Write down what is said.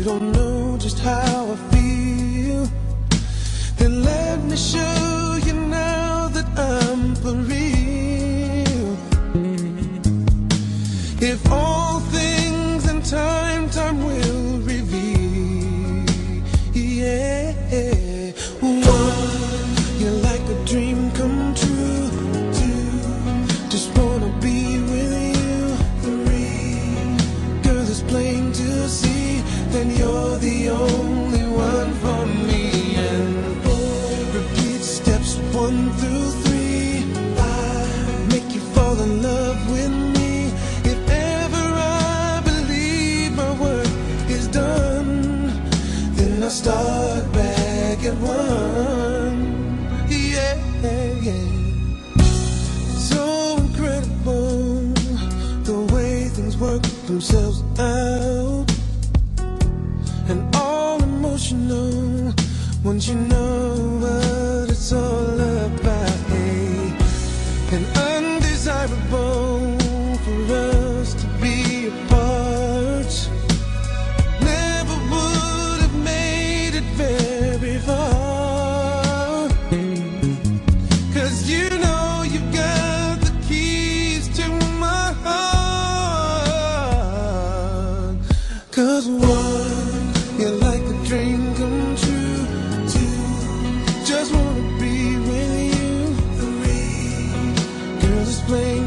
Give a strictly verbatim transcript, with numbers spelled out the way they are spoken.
you don't know just how I feel, then let me show you now that I'm for real. If all things in time, time will reveal. Yeah, one, you're like a dream come true. Two, just wanna be with you. Three, girl, it's plain to see that you're the only one for me. And four, repeat steps one through three. Five, make you fall in love with me. If ever I believe my work is done, then I start back at one. Yeah, yeah. So incredible the way things work themselves out, and all emotional once you know what it's all about. Hey, and undesirable for us to be apart. Never would have made it very far, 'cause you know you got the keys to my heart. 'Cause one, you're like a dream come true. Two, just wanna be with you. Three, girl, it's plain